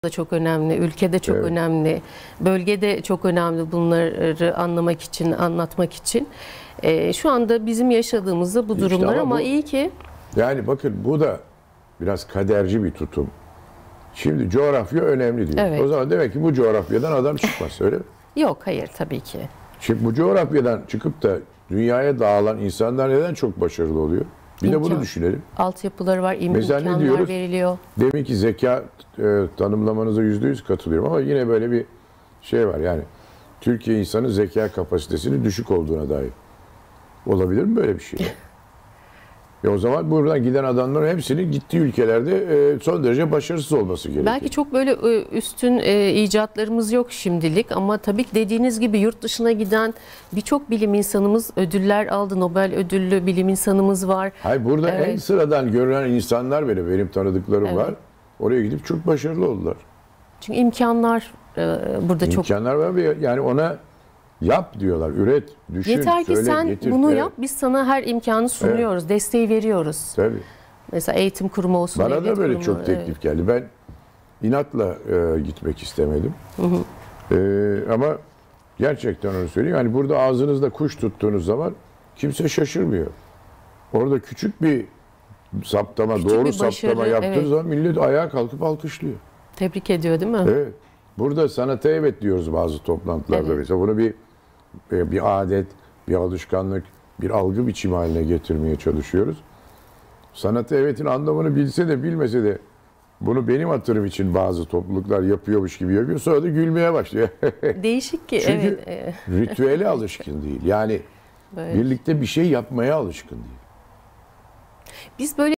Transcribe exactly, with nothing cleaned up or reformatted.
da çok önemli, ülkede çok Evet. önemli, bölgede çok önemli bunları anlamak için, anlatmak için. Ee, şu anda bizim yaşadığımızda bu İşte durumlar ama ama bu- iyi ki Yani bakın bu da biraz kaderci bir tutum. Şimdi coğrafya önemli diyor. Evet. O zaman demek ki bu coğrafyadan adam çıkmaz, öyle mi? yok, hayır tabii ki. Şimdi bu coğrafyadan çıkıp da dünyaya dağılan insanlar neden çok başarılı oluyor? Bir de bunu İmkan. düşünelim. Altyapıları var, im- Mesela ne imkanlar diyoruz? veriliyor. Demin ki zeka e, tanımlamanıza yüzde yüz katılıyorum ama yine böyle bir şey var yani. Türkiye insanın zeka kapasitesinin düşük olduğuna dair. Olabilir mi böyle bir şey? E o zaman buradan giden adamların hepsinin gittiği ülkelerde e, son derece başarısız olması gerekiyor. Belki çok böyle e, üstün e, icatlarımız yok şimdilik ama tabii ki dediğiniz gibi yurt dışına giden birçok bilim insanımız ödüller aldı. Nobel ödüllü bilim insanımız var. Hayır, burada Evet. en sıradan görünen insanlar bile benim tanıdıklarım Evet. var. Oraya gidip çok başarılı oldular. Çünkü imkanlar e, burada çok. İmkanlar var ve yani ona yap diyorlar, üret, düşün, Yeter ki söyle, sen getir. bunu Evet, yap, biz sana her imkanı sunuyoruz, desteği veriyoruz. tabii. Mesela eğitim kurumu olsun, Bana devlet da böyle kurumu, çok teklif geldi. Ben inatla e, gitmek istemedim. E, ama gerçekten onu söyleyeyim. Yani burada ağzınızda kuş tuttuğunuz zaman kimse şaşırmıyor. Orada küçük bir saptama, Küçük doğru bir başarı, saptama yaptığınız evet. zaman millet ayağa kalkıp alkışlıyor. Tebrik ediyor değil mi? Evet. Burada sanata evet diyoruz bazı toplantılarda. Evet. Mesela bunu bir bir adet, bir alışkanlık, bir algı biçimi haline getirmeye çalışıyoruz. Sanata evetin anlamını bilse de bilmese de bunu benim hatırım için bazı topluluklar yapıyormuş gibi yapıyor. Sonra da gülmeye başlıyor. Değişik ki, Çünkü evet. e, ritüele alışkın değil. Yani böyle. birlikte bir şey yapmaya alışkın değil. Biz böyle